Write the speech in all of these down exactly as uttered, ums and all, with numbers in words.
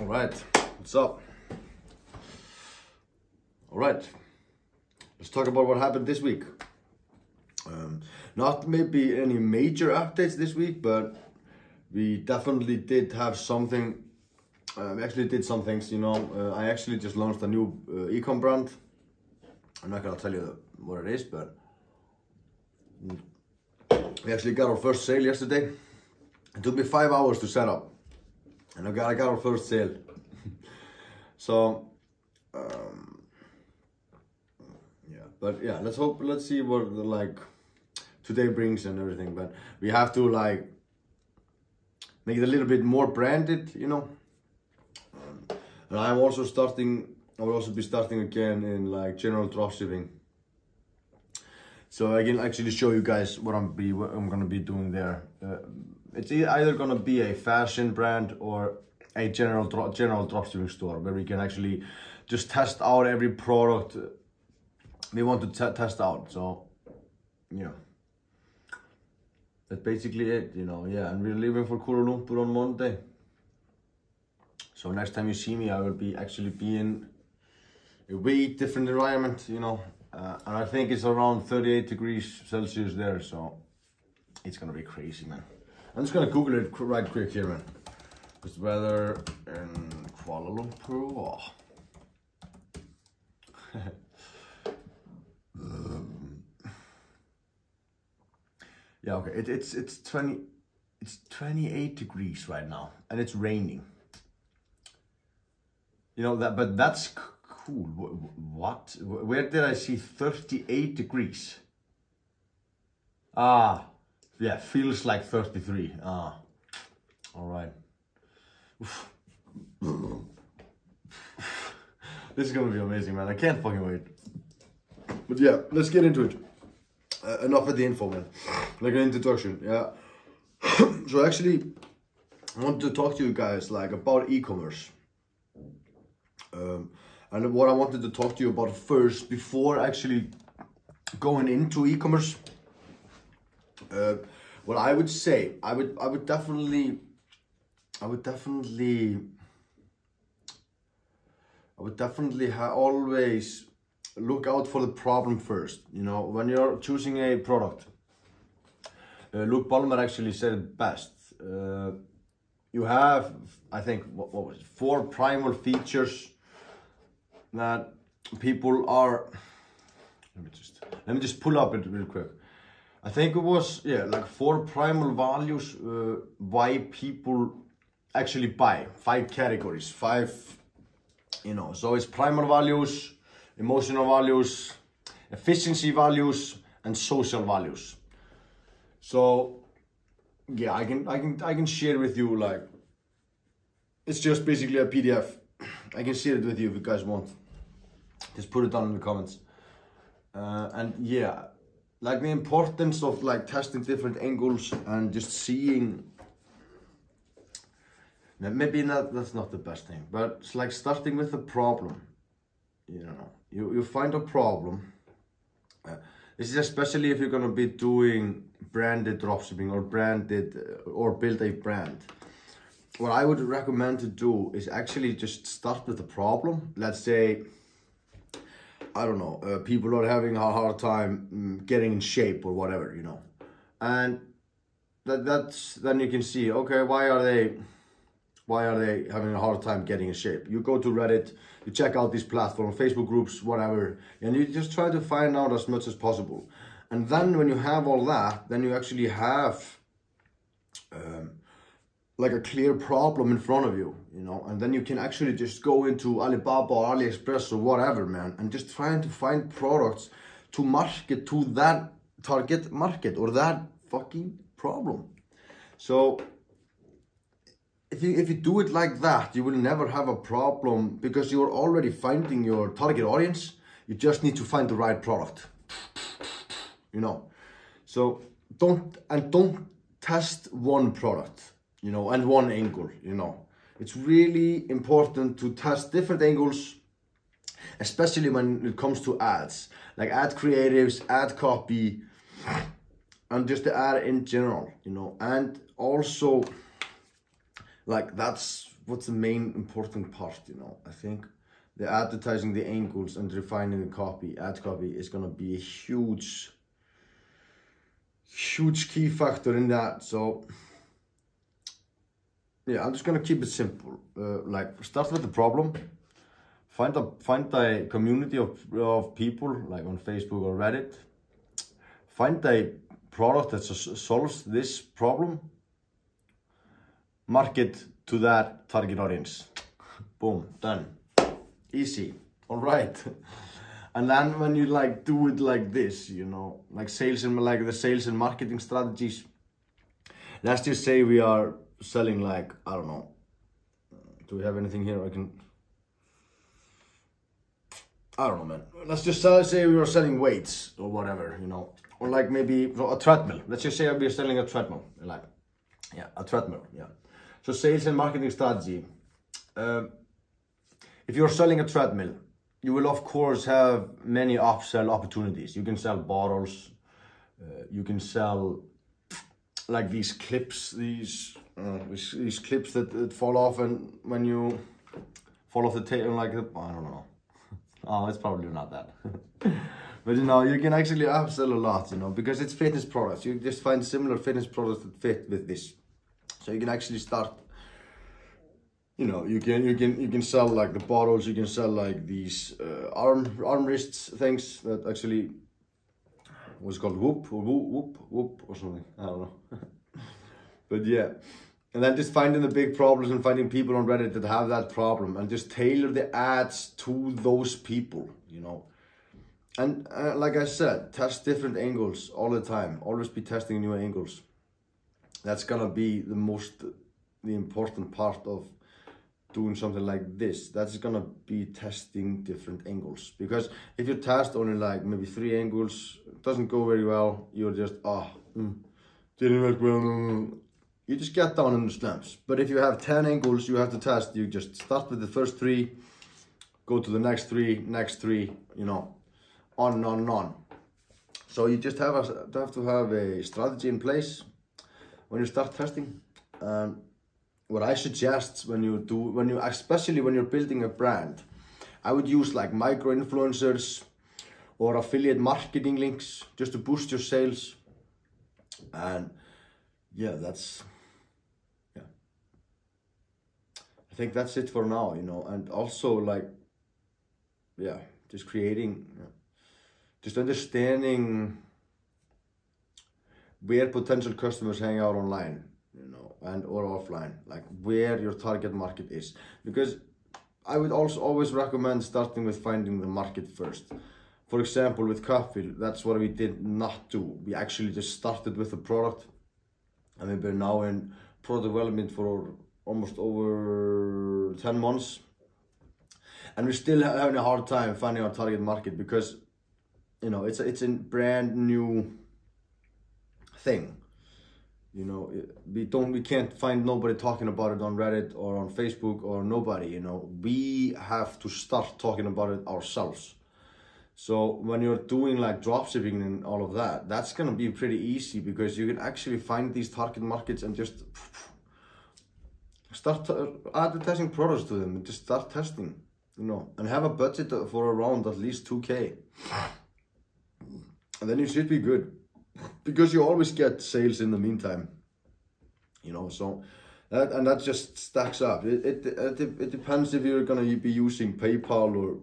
All right, what's up? All right, let's talk about what happened this week. Um, not maybe any major updates this week, but we definitely did have something. Uh, we actually did some things, you know. Uh, I actually just launched a new uh, e-com brand. I'm not gonna tell you what it is, but we actually got our first sale yesterday. It took me five hours to set up, and I got, I got our first sale. So, um, yeah, but yeah, let's hope, let's see what the, like today brings and everything. But we have to like make it a little bit more branded, you know. Um, and I'm also starting. I will also be starting again in like general dropshipping. So I can actually show you guys what I'm be what I'm gonna be doing there. Uh, it's either gonna be a fashion brand or a general dro general dropshipping store where we can actually just test out every product we want to test out. So yeah, that's basically it, you know. Yeah, and we're leaving for Kuala Lumpur on Monday. So next time you see me, I will be actually be in a way different environment, you know. Uh, and I think it's around thirty-eight degrees Celsius there, so it's gonna be crazy, man. I'm just gonna Google it right quick here, man. This weather in Kuala Lumpur. Oh. um, yeah, okay. It, it's it's twenty. It's twenty-eight degrees right now, and it's raining. You know that, but that's cool. What? Where did I see thirty-eight degrees? Ah, yeah, feels like thirty-three. Ah, all right. This is gonna be amazing, man. I can't fucking wait. But yeah, let's get into it. Uh, enough of the info, man. Like an introduction, yeah. So actually, I want to talk to you guys like about e-commerce. Um, and what I wanted to talk to you about first, before actually going into e-commerce, uh, what I would say, I would, I would definitely, I would definitely, I would definitely ha always look out for the problem first. You know, when you're choosing a product, uh, Luke Ballmer actually said it best. Uh, you have, I think, what, what was it, four primal features that people are. Let me just let me just pull up it real quick. I think it was, yeah, like four primal values uh, why people actually buy. Five categories, five, you know. So it's primal values, emotional values, efficiency values, and social values. So yeah, I can I can I can share with you, like, it's just basically a P D F. I can share it with you if you guys want. Just put it down in the comments. Uh, and yeah, like the importance of like testing different angles and just seeing. Maybe not, that's not the best thing, but it's like starting with a problem. You know, you, you find a problem. Uh, this is especially if you're gonna be doing branded dropshipping or branded uh, or build a brand. What I would recommend to do is actually just start with the problem. Let's say, I don't know, uh, people are having a hard time um, getting in shape or whatever, you know. And that that's then you can see, okay, why are they why are they having a hard time getting in shape? You go to Reddit, you check out these platforms, Facebook groups, whatever, and you just try to find out as much as possible. And then when you have all that, then you actually have um, like a clear problem in front of you, you know, and then you can actually just go into Alibaba or AliExpress or whatever, man, and just trying to find products to market to that target market or that fucking problem. So if you if you do it like that, you will never have a problem because you're already finding your target audience. You just need to find the right product, you know. So don't and don't test one product, you know, and one angle, you know. It's really important to test different angles, especially when it comes to ads, like ad creatives, ad copy, and just the ad in general, you know. And also, like, that's what's the main important part, you know. I think the advertising, the angles, and refining the copy, ad copy, is gonna be a huge, huge key factor in that. So yeah, I'm just gonna keep it simple. Uh, like, start with the problem. Find a find a community of of people, like on Facebook or Reddit. Find a product that solves this problem. Market to that target audience. Boom, done. Easy. All right. And then when you like do it like this, you know, like sales and like the sales and marketing strategies. Let's just say we are selling, like, I don't know. Do we have anything here I can? I don't know, man. Let's just say we are selling weights or whatever, you know, or like maybe a treadmill. Let's just say we're selling a treadmill, like, yeah, a treadmill, yeah. So sales and marketing strategy. Uh, if you're selling a treadmill, you will of course have many upsell opportunities. You can sell bottles. Uh, you can sell like these clips, these uh, these, these clips that, that fall off, and when you fall off the table, like, I don't know. Oh, it's probably not that. But you know, you can actually upsell a lot, you know, because it's fitness products. You just find similar fitness products that fit with this. So you can actually start, you know, you can you can you can sell like the bottles, you can sell like these uh, arm arm wrists things that actually what's called whoop or whoop whoop whoop or something. I don't know. But yeah. And then just finding the big problems and finding people on Reddit that have that problem and just tailor the ads to those people, you know. And uh, like I said, test different angles all the time. Always be testing new angles. That's gonna be the most, the important part of doing something like this. That's gonna be testing different angles. Because if you test only like maybe three angles, it doesn't go very well. You're just, ah, oh, mm, didn't work well. You just get down in the slumps. But if you have ten angles you have to test, you just start with the first three, go to the next three, next three, you know, on and on and on. So you just have, a, have to have a strategy in place when you start testing. Um, what I suggest when you do, when you, especially when you're building a brand, I would use like micro influencers or affiliate marketing links just to boost your sales. And yeah, that's, yeah. I think that's it for now, you know, and also like, yeah, just creating, yeah, just understanding where potential customers hang out online, you know, and or offline, like where your target market is. Because I would also always recommend starting with finding the market first. For example, with Cupfeel, that's what we did not do. We actually just started with the product, and we've been now in product development for almost over ten months. And we're still having a hard time finding our target market because, you know, it's a, it's a brand new thing. You know, we don't, we can't find nobody talking about it on Reddit or on Facebook or nobody, you know. We have to start talking about it ourselves. So when you're doing like dropshipping and all of that, that's gonna be pretty easy because you can actually find these target markets and just start advertising products to them and just start testing, you know, and have a budget for around at least two K. And then you should be good because you always get sales in the meantime, you know, so that, and that just stacks up. It, it, it, it depends if you're gonna be using PayPal or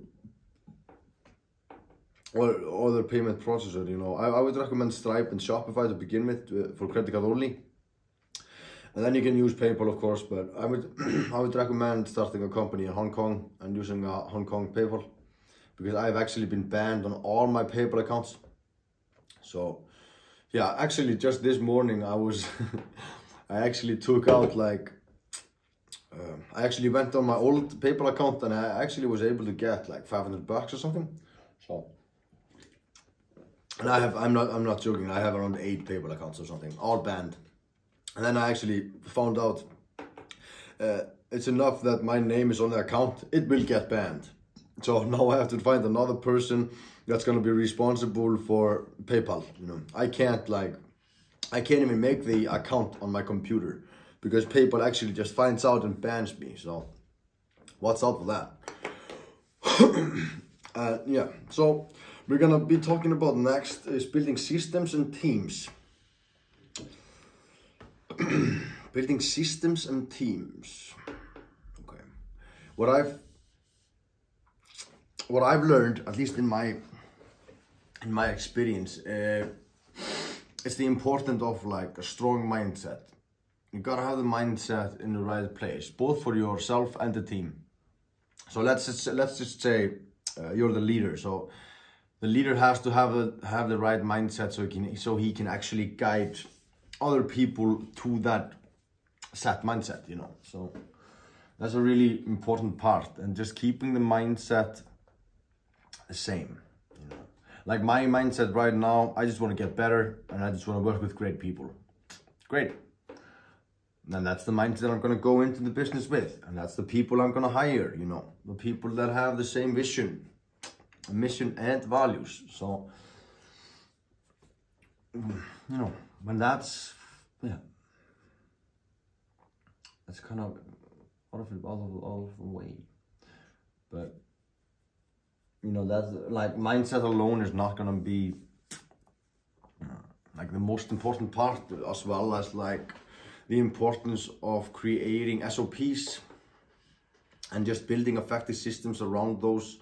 or other payment processor, you know. I, I would recommend Stripe and Shopify to begin with uh, for credit card only. And then you can use PayPal, of course, but I would I would recommend starting a company in Hong Kong and using a Hong Kong PayPal because I've actually been banned on all my PayPal accounts. So yeah, actually just this morning I was, I actually took out like, uh, I actually went on my old PayPal account and I actually was able to get like five hundred bucks or something. So. And I have, I'm not, I'm not joking, I have around eight PayPal accounts or something, all banned. And then I actually found out uh, it's enough that my name is on the account, it will get banned. So now I have to find another person that's gonna be responsible for PayPal, you know. I can't like, I can't even make the account on my computer because PayPal actually just finds out and bans me. So what's up with that? uh, yeah, so we're gonna be talking about next is building systems and teams. Building systems and teams. Okay, what I've what I've learned, at least in my in my experience, uh, is the importance of like a strong mindset. You gotta have the mindset in the right place, both for yourself and the team. So let's just let's just say uh, you're the leader. So the leader has to have a have the right mindset, so he can so he can actually guide other people to that set mindset. You know, so that's a really important part, and just keeping the mindset the same. You know, like my mindset right now, I just want to get better, and I just want to work with great people. Great. And that's the mindset I'm going to go into the business with. And that's the people I'm going to hire, you know. The people that have the same vision, mission and values. So, you know, when that's, yeah. That's kind of out of, out of, out of the way. But, you know, that's like mindset alone is not going to be uh, like the most important part, as well as like the importance of creating S O Ps and just building effective systems around those.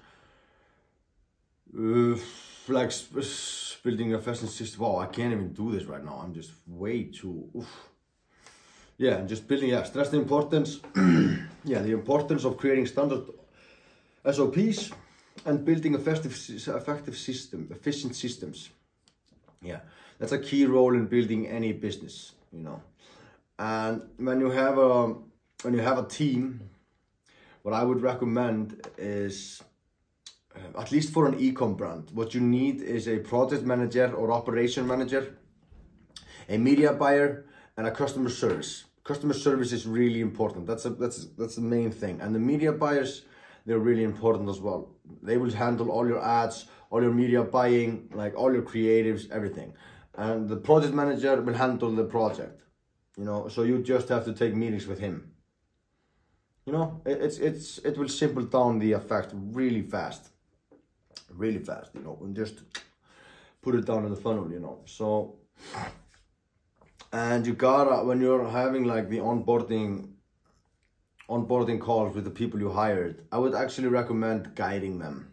Uh, like building a effective system. Wow, I can't even do this right now. I'm just way too. Oof. Yeah, and just building. Yeah, stress the importance. Yeah, the importance of creating standard S O Ps and building effective, effective system, efficient systems. Yeah, that's a key role in building any business. You know. And when you have a when you have a team, what I would recommend is, uh, at least for an e-com brand, what you need is a project manager or operation manager, a media buyer, and a customer service. Customer service is really important. That's a, that's that's the main thing. And the media buyers, they're really important as well. They will handle all your ads, all your media buying, like all your creatives, everything. And the project manager will handle the project. You know, so you just have to take meetings with him. You know, it, it's it's it will simple down the effect really fast, really fast. You know, and just put it down in the funnel. You know, so and you gotta when you're having like the onboarding, onboarding calls with the people you hired, I would actually recommend guiding them,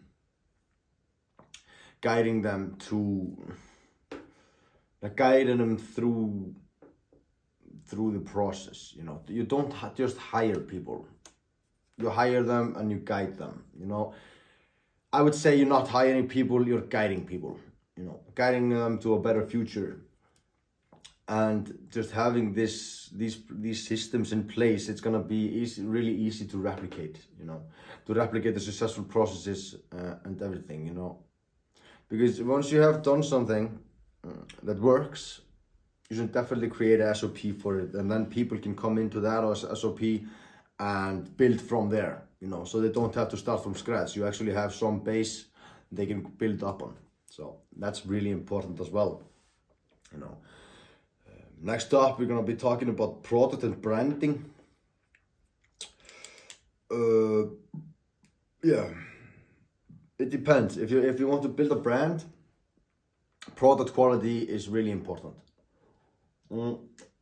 guiding them to, like guiding them through. through the process. You know, you don't ha just hire people, you hire them and you guide them. You know, I would say you're not hiring people, you're guiding people, you know, guiding them to a better future. And just having this these these systems in place, it's gonna be easy, really easy to replicate, you know, to replicate the successful processes uh, and everything, you know, because once you have done something uh, that works, you should definitely create an S O P for it, and then people can come into that S O P and build from there, you know, so they don't have to start from scratch. You actually have some base they can build up on. So that's really important as well, you know. Uh, next up, we're gonna be talking about product and branding. Uh, yeah, it depends. If you if you want to build a brand, product quality is really important. Mm.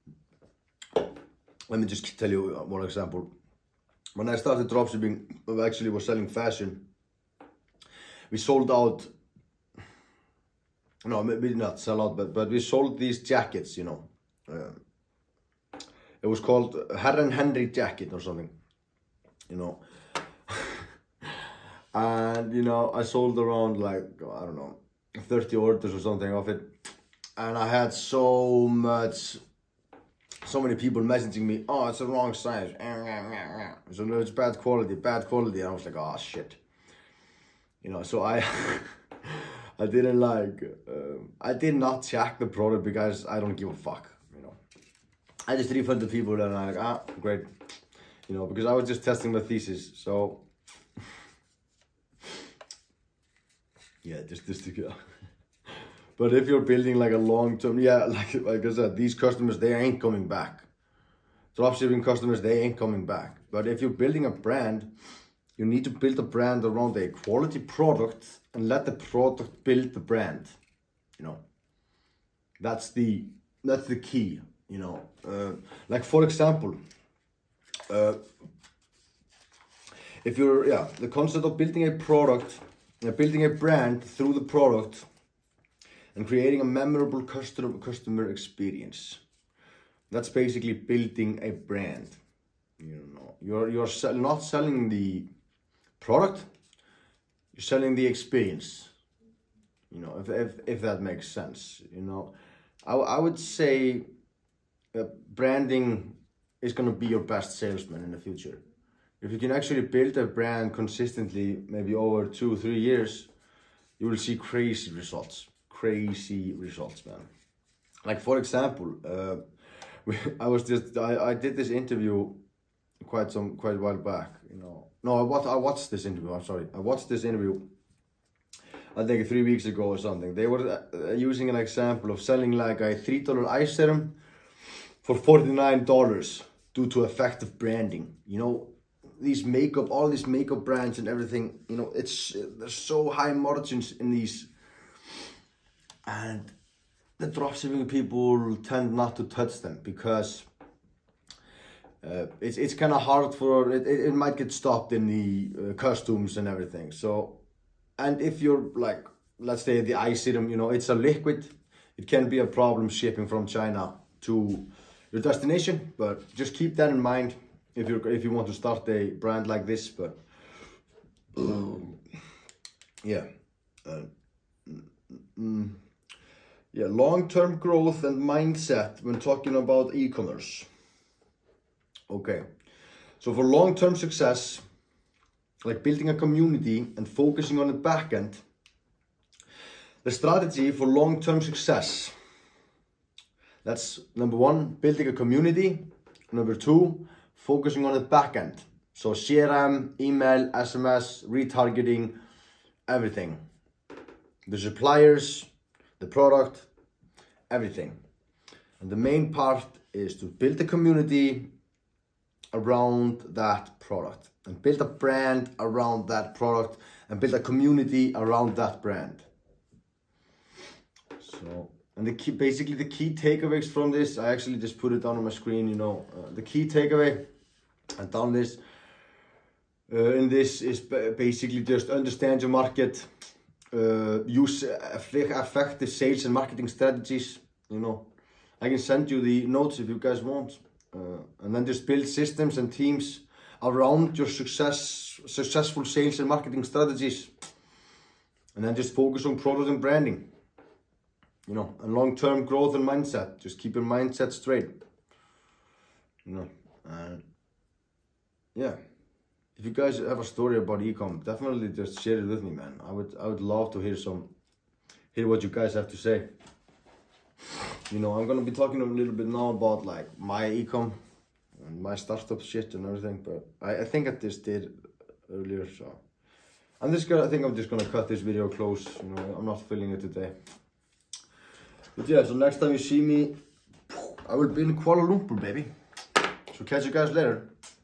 Let me just tell you one example. When I started dropshipping, I actually was selling fashion. We sold out, no, maybe not sell out, but, but we sold these jackets, you know. Uh, it was called Herren Henry jacket or something, you know. And, you know, I sold around like, I don't know, thirty orders or something of it. And I had so much, so many people messaging me, oh, it's the wrong size. So no, it's bad quality, bad quality. And I was like, oh, shit. You know, so I, I didn't like, uh, I did not check the product because I don't give a fuck, you know. I just refunded people and I'm like, ah, great. You know, because I was just testing my thesis. So, yeah, just, just to go. But if you're building like a long-term, yeah, like, like I said, these customers, they ain't coming back. dropshipping customers, they ain't coming back. But if you're building a brand, you need to build a brand around a quality product and let the product build the brand. You know, that's the that's the key. You know, uh, like for example, uh, if you're yeah, the concept of building a product, uh, building a brand through the product, and creating a memorable customer customer experience. That's basically building a brand. You know, you're you're sell, not selling the product, you're selling the experience. You know, if if if that makes sense. You know, I I would say that branding is gonna be your best salesman in the future. If you can actually build a brand consistently, maybe over two three years, you will see crazy results. Crazy results, man. Like for example, uh, I was just I, I did this interview quite some quite a while back. You know, no, I watched I watched this interview. I'm sorry, I watched this interview. I think three weeks ago or something. They were uh, using an example of selling like a three dollar eye serum for forty nine dollars due to effective branding. You know, these makeup, all these makeup brands and everything. You know, it's there's so high margins in these. And the dropshipping people tend not to touch them because uh, it's it's kind of hard for it, it. It might get stopped in the uh, customs and everything. So, and if you're like, let's say the eye serum, you know, it's a liquid. It can be a problem shipping from China to your destination. But just keep that in mind if you if you want to start a brand like this. But um, yeah. Uh, mm, Yeah, long-term growth and mindset when talking about e-commerce. Okay, so for long-term success, like building a community and focusing on the back end, the strategy for long-term success, that's number one, building a community. Number two, focusing on the back end. So C R M, email, S M S, retargeting, everything. The suppliers, the product, everything. And the main part is to build a community around that product and build a brand around that product and build a community around that brand. So, and the key, basically the key takeaways from this, I actually just put it down on my screen, you know, uh, the key takeaway and down this, uh, in this is basically just understand your market, Uh, use effective sales and marketing strategies. You know, I can send you the notes if you guys want, uh, and then just build systems and teams around your success, successful sales and marketing strategies, and then just focus on product and branding. You know, and long-term growth and mindset. Just keep your mindset straight. You know, and yeah. If you guys have a story about e-com, definitely just share it with me, man. I would I would love to hear some, hear what you guys have to say. You know, I'm gonna be talking a little bit now about like my e-com and my startup shit and everything, but I, I think I just did earlier, so I'm just gonna I think I'm just gonna cut this video close. You know, I'm not filling it today. But yeah, so next time you see me, I will be in Kuala Lumpur, baby. So catch you guys later.